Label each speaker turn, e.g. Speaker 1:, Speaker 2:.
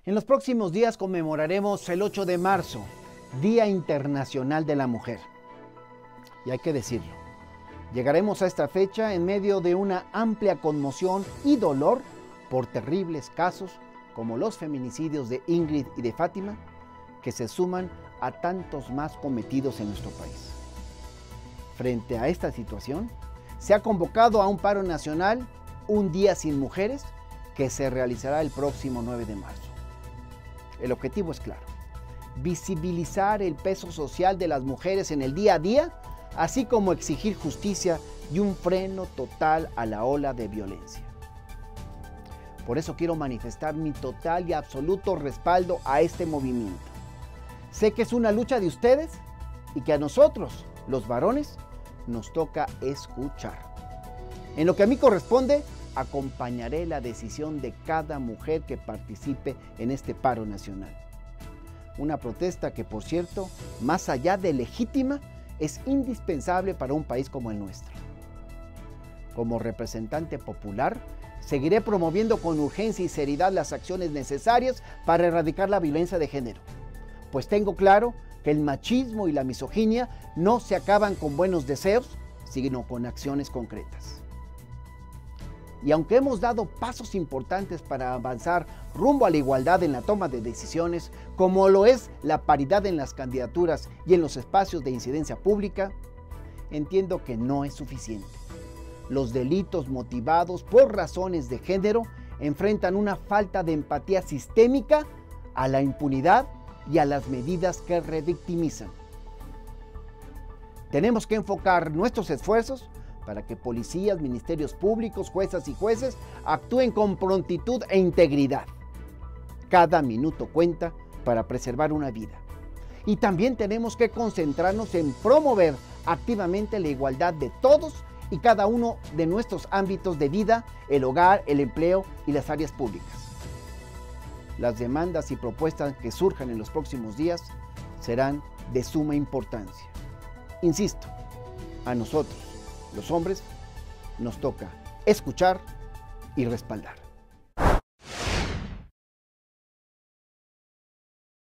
Speaker 1: En los próximos días conmemoraremos el 8 de marzo, Día Internacional de la Mujer. Y hay que decirlo, llegaremos a esta fecha en medio de una amplia conmoción y dolor por terribles casos como los feminicidios de Ingrid y de Fátima, que se suman a tantos más cometidos en nuestro país. Frente a esta situación, se ha convocado a un paro nacional, Un Día Sin Mujeres, que se realizará el próximo 9 de marzo. El objetivo es claro: visibilizar el peso social de las mujeres en el día a día, así como exigir justicia y un freno total a la ola de violencia. Por eso quiero manifestar mi total y absoluto respaldo a este movimiento. Sé que es una lucha de ustedes y que a nosotros, los varones, nos toca escuchar. En lo que a mí corresponde, acompañaré la decisión de cada mujer que participe en este paro nacional. Una protesta que, por cierto, más allá de legítima, es indispensable para un país como el nuestro. Como representante popular, seguiré promoviendo con urgencia y seriedad las acciones necesarias para erradicar la violencia de género, pues tengo claro que el machismo y la misoginia no se acaban con buenos deseos, sino con acciones concretas. Y aunque hemos dado pasos importantes para avanzar rumbo a la igualdad en la toma de decisiones, como lo es la paridad en las candidaturas y en los espacios de incidencia pública, entiendo que no es suficiente. Los delitos motivados por razones de género enfrentan una falta de empatía sistémica a la impunidad y a las medidas que revictimizan. Tenemos que enfocar nuestros esfuerzos para que policías, ministerios públicos, juezas y jueces actúen con prontitud e integridad. Cada minuto cuenta para preservar una vida. Y también tenemos que concentrarnos en promover activamente la igualdad de todos y cada uno de nuestros ámbitos de vida, el hogar, el empleo y las áreas públicas. Las demandas y propuestas que surjan en los próximos días serán de suma importancia. Insisto, a nosotros, los hombres, nos toca escuchar y respaldar.